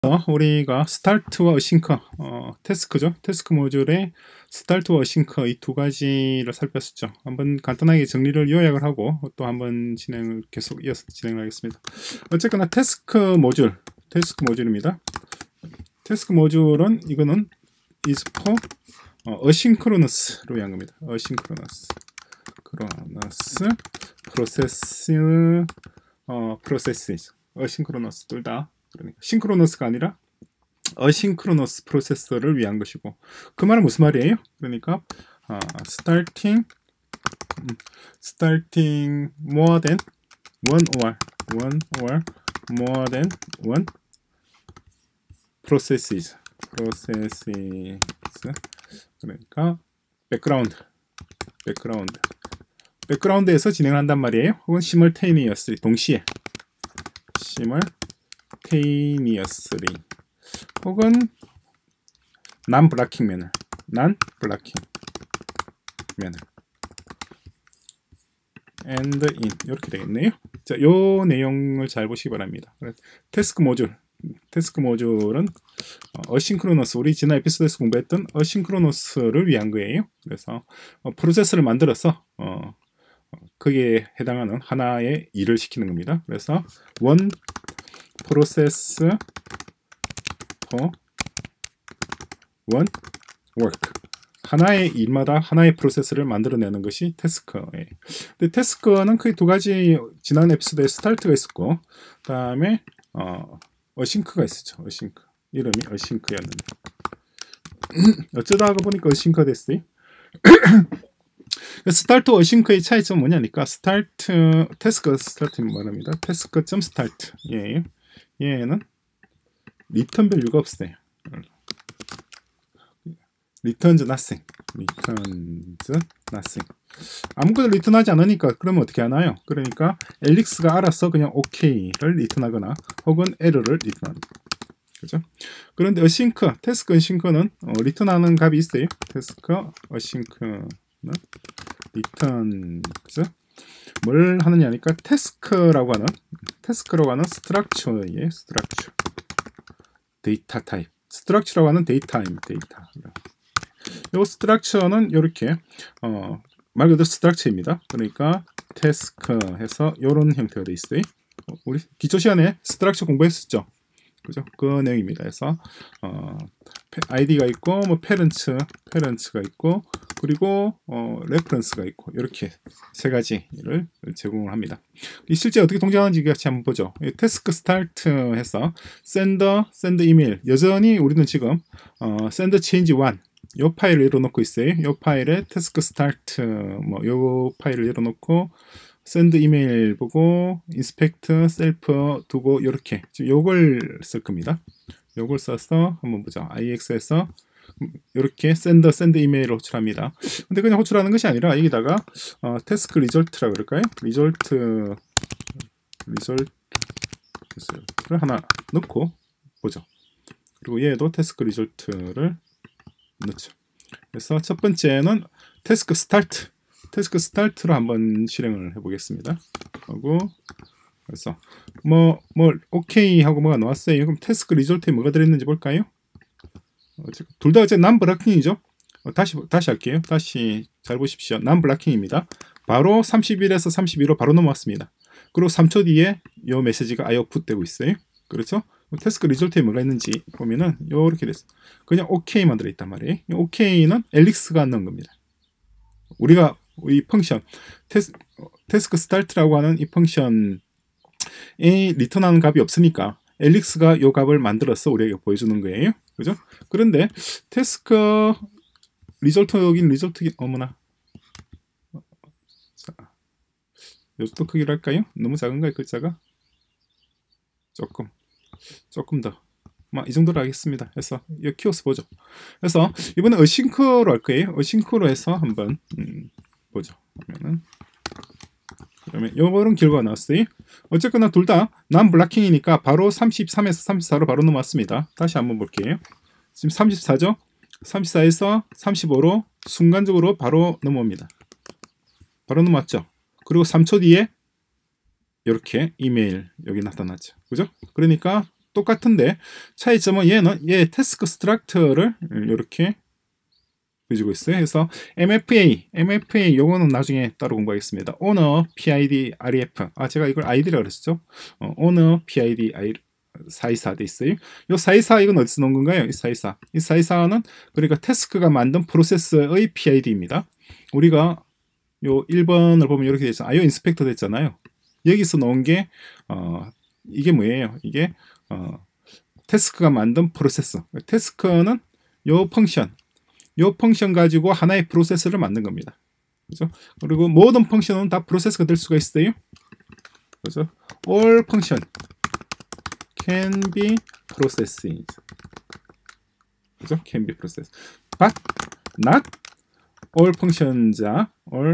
우리가 스타트와 어싱크 태스크죠. 태스크 모듈의 스타트와 어싱크 이 두 가지를 살폈었죠. 한번 간단하게 정리를 요약을 하고 또 한번 계속 이어서 진행을 하겠습니다. 어쨌거나 태스크 모듈입니다. 태스크 모듈은 이거는 is for 어싱크로너스로 위한 겁니다. 어싱크로너스 프로세스 어싱크로너스 둘 다, 그러니까 싱크로너스가 아니라 어싱크로너스 프로세서를 위한 것이고, 그 말은 무슨 말이에요? 그러니까 starting more than one or more than one processes. 그러니까 백그라운드에서 진행을 한단 말이에요. 혹은 simultaneously, 동시에 simultaneously, 혹은 non-blocking manner and in, 이렇게 되겠네요. 자, 요 내용을 잘 보시기 바랍니다. 태스크 모듈은 어싱크로너스, 우리 지난 에피소드에서 공부했던 어싱크로너스를 위한 거예요. 그래서 프로세스를 만들어서 거기에 해당하는 하나의 일을 시키는 겁니다. 그래서 one process for one work, 하나의 일마다 하나의 프로세스를 만들어내는 것이 태스크예요. 근데 태스크는 크게 두 가지, 지난 에피소드에 스타트가 있었고, 그 다음에 어싱크가 있었죠. 어싱크, 이름이 어싱크였는데 어쩌다가 보니까 어싱크가 됐어요. 스타트 어싱크의 차이점은 뭐냐니까, 태스크 스타트 말합니다. 태스크.start, 얘는 리턴 밸류가 없어요. returns nothing. 아무것도 리턴하지 않으니까 그러면 어떻게 하나요? 그러니까 엘릭스가 알아서 그냥 OK를 리턴하거나 혹은 에러를 리턴합니다. 그죠? 그런데 태스크 어싱크는 리턴하는 값이 있어요. 태스크 어싱크는 returns 뭘 하느냐니까, 태스크라고 하는 스트럭처예요. 데이터 타입. 스트럭처라고 하는 데이터입니다. 요 스트럭처는 이렇게 말 그대로 스트럭처입니다. 그러니까 태스크 해서 이런 형태가 되어 있어요. 우리 기초 시간에 스트럭처 공부했었죠. 그죠? 그 내용입니다. 그래서 아이디가 있고, 뭐 페런츠가 있고, 그리고 레퍼런스가 있고, 이렇게 세 가지를 제공을 합니다. 실제 어떻게 동작하는지 같이 한번 보죠. 태스크 스타트 해서 send 이메일, 여전히 우리는 지금 send change 1 요 파일을 열어놓고 있어요. 요 파일에 태스크 스타트 요 파일을 열어놓고 send 이메일 보고 inspect self 두고, 이렇게 지금 요걸 쓸 겁니다. 요걸 써서 한번 보죠. IX에서 이렇게 send 이메일을 호출합니다. 근데 그냥 호출하는 것이 아니라 여기다가 태스크 리졸트라고 그럴까요? 리졸트를 하나 넣고 보죠. 그리고 얘도 태스크 리졸트를 넣죠. 그래서 첫 번째는 태스크 스타트로 한번 실행을 해보겠습니다. 하고, 그래서 오케이 하고 뭐가 나왔어요. 그럼 태스크 리졸트에 뭐가 들어있는지 볼까요? 둘 다 non 블락킹이죠. 다시 할게요. 다시 잘 보십시오. non 블락킹입니다. 바로 31에서 32로 바로 넘어왔습니다. 그리고 3초 뒤에 이 메시지가 아웃풋 되고 있어요. 그렇죠? 태스크 리졸트에 뭐가 있는지 보면은 이렇게 됐어. 그냥 OK만 들어있단 말이에요. OK는 엘릭스가 넣은 겁니다. 우리가 이 펑션 태스크 스타트라고 하는 이 펑션이 리턴하는 값이 없으니까 엘릭스가 이 값을 만들어서 우리에게 보여주는 거예요. 그죠? 그런데 태스크 리졸트긴 어머나. 자, 요것도 크기로 할까요? 너무 작은가요, 글자가? 조금 더. 이 정도로 하겠습니다. 그래서 이 키워서 보죠. 그래서 이번에 어싱크로 할 거예요. 어싱크로 해서 한번 보죠. 그러면 요런 결과가 나왔어요. 어쨌거나 둘 다 non 블락킹이니까 바로 33에서 34로 바로 넘어왔습니다. 다시 한번 볼게요. 지금 34죠? 34에서 35로 순간적으로 바로 넘어옵니다. 바로 넘어왔죠? 그리고 3초 뒤에 이렇게 이메일 여기 나타났죠. 그죠? 그러니까 똑같은데 차이점은 얘 태스크 스트럭처를 이렇게 보여주고 있어요. 그래서 MFA 요거는 나중에 따로 공부하겠습니다. owner PID REF 제가 이걸 id라고 그랬죠. owner PID 424 돼 있어요. 요 424 이건 어디서 넣은 건가요? 이 424는 그러니까 태스크가 만든 프로세스의 PID입니다. 우리가 요 1번을 보면 이렇게 되죠. IO 인스펙터 됐잖아요. 여기서 넣은 게 이게 뭐예요? 이게 태스크가 만든 프로세스. 태스크는 요 펑션 가지고 하나의 프로세스를 만든 겁니다. 그죠? 그리고 모든 펑션은 다 프로세스가 될 수가 있어요. 그죠? All function can be processed. 그죠? Can be processed. But not all functions are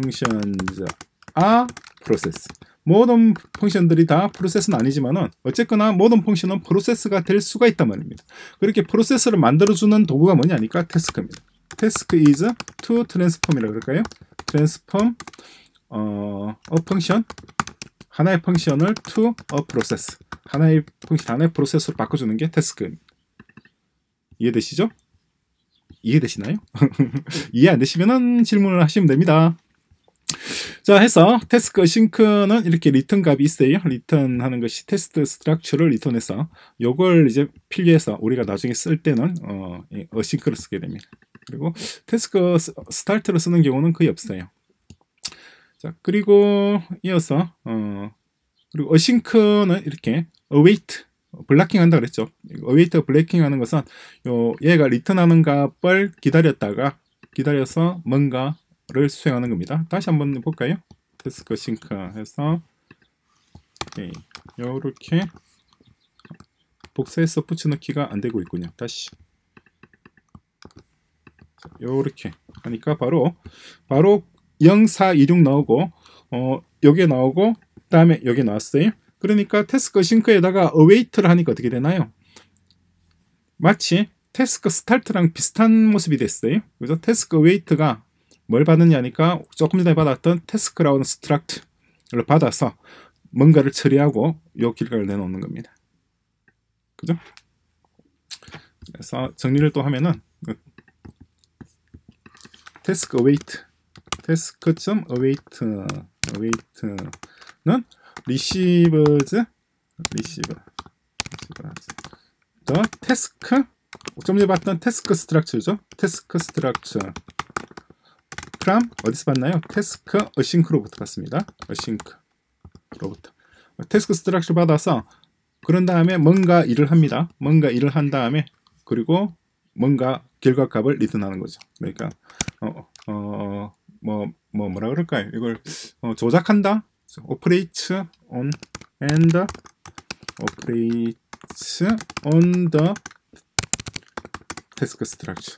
process. 모든 펑션들이 다 프로세스는 아니지만은 어쨌거나 모든 펑션은 프로세스가 될 수가 있단 말입니다. 그렇게 프로세스를 만들어주는 도구가 뭐냐니까 태스크입니다. 태스크 is to transform이라고 그럴까요? transform a function 하나의 펑션을 to a process 하나의 펑션 하나의 프로세스로 바꿔주는 게 태스크입니다. 이해되시죠? 이해되시나요? 이해 안 되시면은 질문을 하시면 됩니다. 자, 해서 태스크 싱크는 이렇게 리턴 값이 있어요. 리턴 하는 것이 테스트 스트럭처를 리턴해서 요걸 이제 필요해서 우리가 나중에 쓸 때는 어싱크를 쓰게 됩니다. 그리고 태스크 스타트를 쓰는 경우는 거의 없어요. 자, 그리고 이어서 그리고 어싱크는 이렇게 await 블락킹 한다 그랬죠. await 블락킹 하는 것은 얘가 리턴하는 값을 기다려서 뭔가를 수행하는 겁니다. 다시 한번 볼까요? 태스크 싱크 해서 이렇게 복사해서 붙여넣기가 안 되고 있군요. 다시 이렇게 하니까 바로 0426 나오고 여기에 나오고 그다음에 여기 나왔어요. 그러니까 태스크 싱크에다가 await를 하니까 어떻게 되나요? 마치 태스크 스타트랑 비슷한 모습이 됐어요. 그래서 태스크 await가 뭘 받느냐니까 조금 전에 받았던 태스크라는 스트럭트를 받아서 뭔가를 처리하고 요 결과를 내놓는 겁니다. 그죠? 그래서 정리를 또 하면은 태스크 await는 receives the task 좀 전에 봤던 태스크 스트럭처죠. 태스크 스트럭처 from 어디서 봤나요? 태스크 어싱크로부터 봤습니다. 어싱크로부터 태스크 스트럭처 받아서 그런 다음에 뭔가 일을 합니다. 뭔가 일을 한 다음에 그리고 뭔가 결과값을 리턴하는 거죠. 그러니까 뭐라 그럴까요? 이걸 조작한다. operates on the task structure.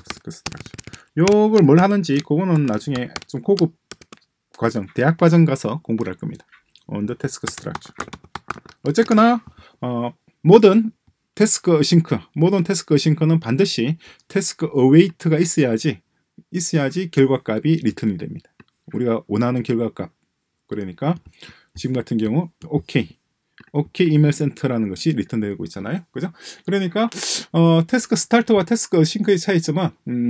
요걸 뭘 하는지 그거는 나중에 좀 고급 과정, 대학 과정 가서 공부를 할 겁니다. on the task structure. 어쨌거나 모든 태스크 싱크는 반드시 태스크 await가 있어야지 결과값이 리턴이 됩니다. 우리가 원하는 결과값. 그러니까 지금 같은 경우 OK 이메일 센터라는 것이 리턴되고 있잖아요. 그죠? 그러니까 태스크 스타트와 태스크 싱크의 차이점은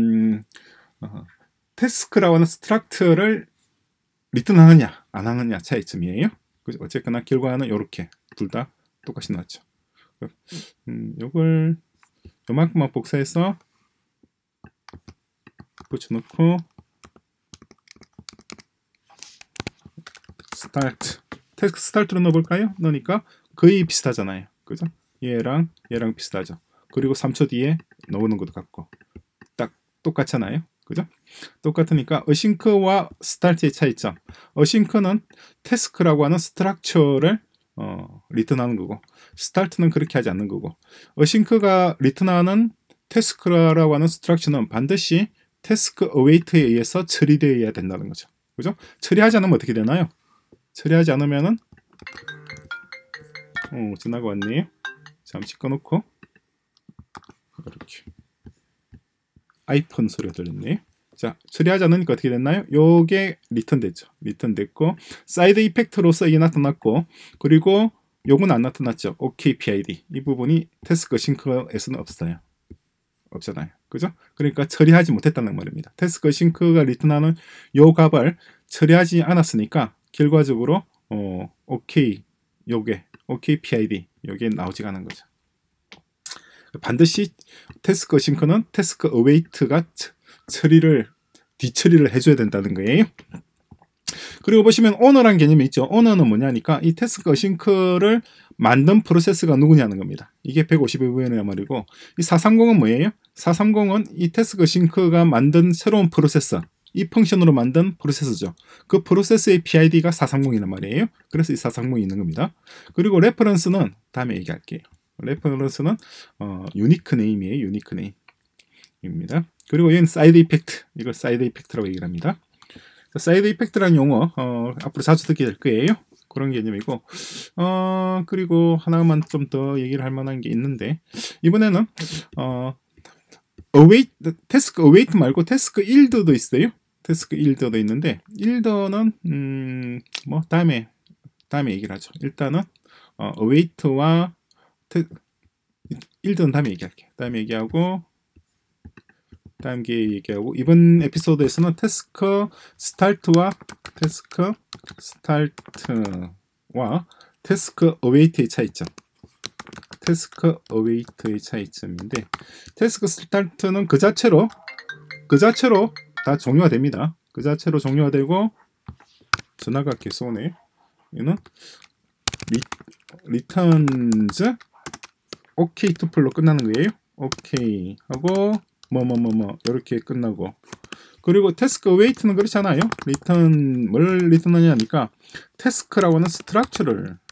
태스크라고 하는 스트럭처를 리턴하느냐 안 하느냐 차이점이에요. 그죠? 어쨌거나 결과는 이렇게 둘 다 똑같이 나왔죠. 요걸 요만큼만 복사해서 붙여놓고 스타트 태스크 스타트로 넣어볼까요? 넣으니까 거의 비슷하잖아요. 그죠? 얘랑 비슷하죠. 그리고 3초 뒤에 넣는 것도 같고 딱 똑같잖아요. 그죠? 똑같으니까 어싱크와 스타트의 차이점. 어싱크는 태스크라고 하는 스트럭처를 리턴하는 거고 스타트는 그렇게 하지 않는 거고 어싱크가 리턴하는 태스크라고 하는 스트럭처는 반드시 태스크 어웨이트에 의해서 처리되어야 된다는 거죠. 그죠? 처리하지 않으면 어떻게 되나요? 처리하지 않으면은 전화가 왔네요. 잠시 꺼놓고 이렇게 아이폰 소리가 들렸네요. 자, 처리하지 않으니까 어떻게 됐나요? 요게 리턴됐죠. 리턴됐고 사이드 이펙트로서 이게 나타났고 그리고 요건 안 나타났죠. OK PID 이 부분이 태스크 싱크에서는 없잖아요. 그죠? 그러니까 처리하지 못했다는 말입니다. 태스크 싱크가 리턴하는 요 값을 처리하지 않았으니까 결과적으로 OK 요게 OK PID 요게 나오지가 않은 거죠. 반드시 태스크 싱크는 태스크 어웨이트가 뒤처리를 해줘야 된다는 거예요. 그리고 보시면 오너란 개념이 있죠. 오너는 뭐냐니까 이 태스크 싱크를 만든 프로세스가 누구냐는 겁니다. 이게 152번이란 말이고 이 430은 뭐예요? 430은 이 태스크 싱크가 만든 새로운 프로세스, 이 펑션으로 만든 프로세스죠. 그 프로세스의 PID가 430이란 말이에요. 그래서 이 430이 있는 겁니다. 그리고 레퍼런스는 다음에 얘기할게요. 레퍼런스는 유니크 네임이에요. 유니크 네임입니다. 그리고 얘는 사이드 이펙트, 이걸 사이드 이펙트라고 얘기를 합니다. 사이드 이펙트라는 용어 앞으로 자주 듣게 될 거예요. 그런 개념이고 그리고 하나만 좀 더 얘기를 할 만한 게 있는데 이번에는 태스크 어웨이트 말고 태스크 일드도 있어요. 태스크 일드도 있는데 일드는 뭐 다음에 얘기를 하죠. 일단은 어웨이트와 일드는 다음에 얘기할게요. 다음에 얘기하고 이번 에피소드에서는 태스크 스타트와 태스크 어웨이트의 차이점. 태스크 어웨이트의 차이점인데 태스크 스타트는 그 자체로 다 종료가 됩니다. 그 자체로 종료가 되고 전화가 계속 오네. 얘는 리턴즈 OK 투플로 끝나는 거예요. OK 하고 이렇게 끝나고 그리고 태스크 어웨이트는 그렇지 않아요. 뭘 리턴하냐니까 태스크라고 하는 스트럭처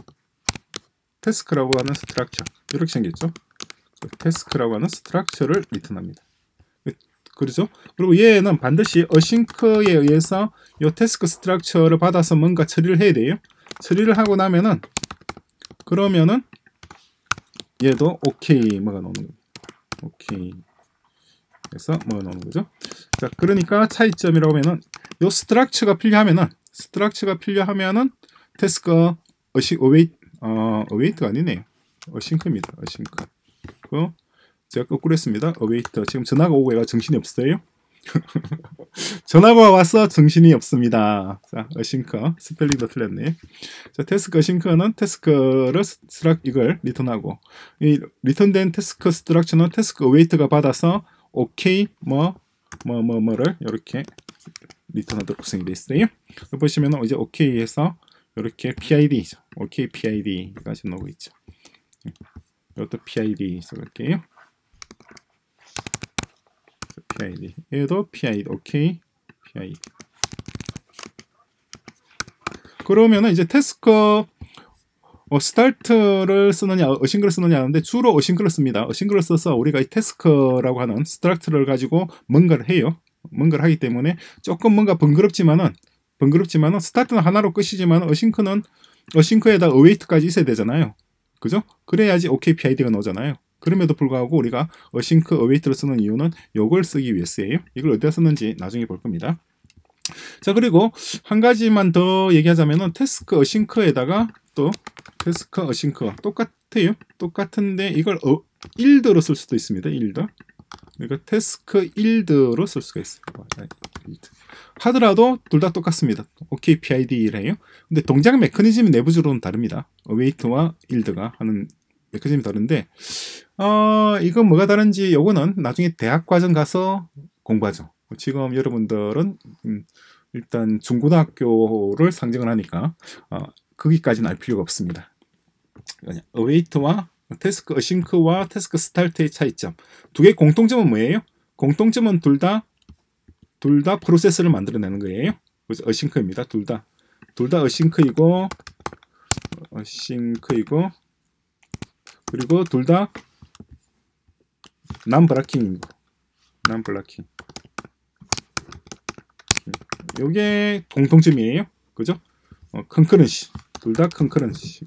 이렇게 생겼죠. 태스크라고 하는 스트럭처를 리턴합니다. 그렇죠? 그리고 얘는 반드시 어싱크에 의해서 이 태스크 스트럭처를 받아서 뭔가 처리를 해야 돼요. 처리를 하고 나면은 그러면은 얘도 OK 뭐가 나오는 거예요. OK 그래서 뭐가 나오는 거죠. 자, 그러니까 차이점이라고 하면은 요 스트럭처가 필요하면은 태스크 어웨이트가 아니네요. 어싱크입니다. 어싱크. 제가 거꾸로 했습니다. 어웨이트. 지금 전화가 오고 얘가 정신이 없어요. 전화가 와서 정신이 없습니다. 자, 어싱크. 스펠링도 틀렸네. 자, 태스크 어싱크는 태스크를 이걸 리턴하고 이 리턴된 태스크 스트럭처는 태스크 어웨이트가 받아서 OK 뭐를 이렇게 리턴하도록 구성이 되어 있어요. 보시면 이제 OK에서 이렇게 PID죠. OK PID가 지금 나오고 있죠. 이것도 PID 써볼게요. PID 얘도 PID OK PID. 그러면은 이제 태스크 스타트를 쓰느냐 어싱크를 쓰느냐 하는데 주로 어싱크를 씁니다. 어싱크를 써서 우리가 이 태스크라고 하는 스트럭처를 가지고 뭔가를 해요. 뭔가를 하기 때문에 조금 뭔가 번거롭지만은 스타트는 하나로 끝이지만 어싱크에다 어웨이트까지 있어야 되잖아요. 그죠? 그래야지 OK PID가 나오잖아요. 그럼에도 불구하고 우리가 어싱크 어웨이트를 쓰는 이유는 이걸 쓰기 위해서예요. 이걸 어디다 쓰는지 나중에 볼 겁니다. 자, 그리고 한 가지만 더 얘기하자면은 태스크 어싱크에다가 또 태스크 어싱크가 똑같아요. 똑같은데 이걸 일드로 쓸 수도 있습니다. 일드. 그러니까 태스크 일드로 쓸 수가 있어요. 하더라도 둘 다 똑같습니다. OK PID래요. 근데 동작 메커니즘이 내부적으로는 다릅니다. 어웨이트와 일드가 하는 메커니즘이 다른데 이건 뭐가 다른지 요거는 나중에 대학 과정 가서 공부하죠. 지금 여러분들은 일단 중고등학교를 상정을 하니까 거기까지는 알 필요가 없습니다. 어웨이트와 태스크 어싱크와 태스크 스타트의 차이점. 두 개의 공통점은 뭐예요? 공통점은 둘 다 프로세스를 만들어내는 거예요. 그래서 어싱크입니다. 둘 다 어싱크이고 그리고 둘 다 non-blocking. 요게 공통점이에요. 그죠? 컨커런시. 둘 다 컨커런시.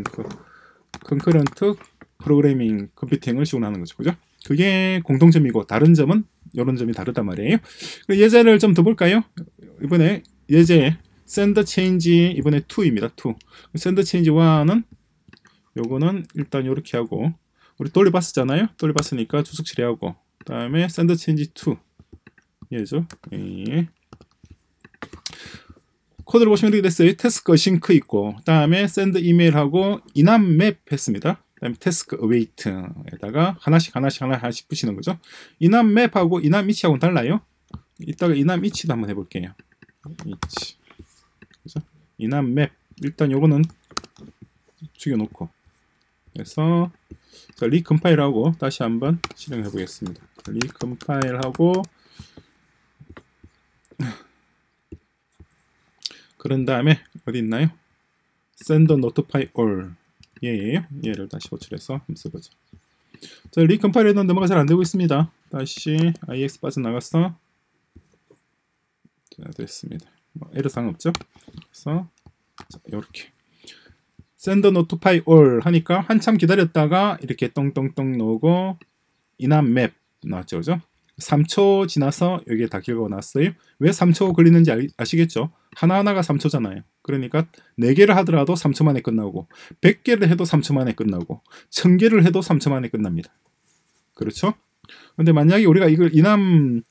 컨커런트 프로그래밍 컴퓨팅을 지원하는 거죠. 그죠? 그게 공통점이고 다른 점은 이런 점이 다르단 말이에요. 예제를 좀 더 볼까요? 이번에 예제 send change 이번에 2입니다. 2. send change 1은 요거는 일단 요렇게 하고 우리 돌려봤었잖아요. 돌려봤으니까 주석 처리하고 그다음에 send change to 얘죠. 예. 코드를 보시면 이렇게 됐어요. 태스크 싱크 있고 그다음에 send 이메일하고 inap map 했습니다. 그다음에 태스크 await에다가 하나씩 붙이는 거죠. inap map하고 inap each하고는 달라요. 이따가 inap each도 한번 해볼게요. each. 그죠? inap map 일단 요거는 죽여놓고 그래서 리컴파일하고 다시 한번 실행해 보겠습니다. 리컴파일하고 그런 다음에 어디 있나요? send notify all 얘예요. 얘를 다시 호출해서 한번 써보죠. 자, 리컴파일 했는데 뭐가 잘 안되고 있습니다. 다시 ix 빠져나가서 자, 됐습니다. 뭐 에러사항 없죠? 그래서 이렇게 send notify all 하니까 한참 기다렸다가 이렇게 똥똥똥 나오고 inap map 나왔죠. 그죠? 3초 지나서 여기에 다 결과가 나왔어요. 왜 3초 걸리는지 아시겠죠? 하나하나가 3초잖아요. 그러니까 4개를 하더라도 3초 만에 끝나고 100개를 해도 3초 만에 끝나고 1000개를 해도 3초 만에 끝납니다. 그렇죠? 근데 만약에 우리가 이걸 inap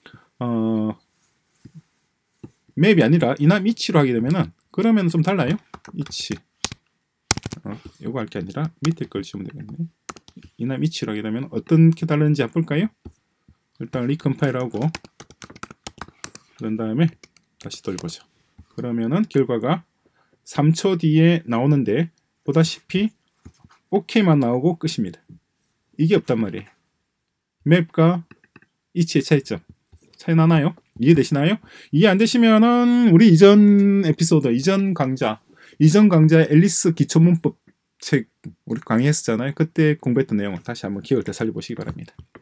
맵이 아니라 inap each로 하게 되면은 그러면 좀 달라요. each 요거 할 게 아니라 밑에 걸 지우면 되겠네. inap each로 하게 되면 어떻게 다른지 한번 볼까요? 일단 리컴파일하고 그런 다음에 다시 돌려보죠. 그러면은 결과가 3초 뒤에 나오는데 보다시피 OK만 나오고 끝입니다. 이게 없단 말이에요. 맵과 이치의 차이점 차이 나나요? 이해되시나요? 이해 안 되시면은 우리 이전 에피소드 이전 강좌의 앨리스 기초문법 책 우리 강의했었잖아요. 그때 공부했던 내용을 다시 한번 기억을 되살려 보시기 바랍니다.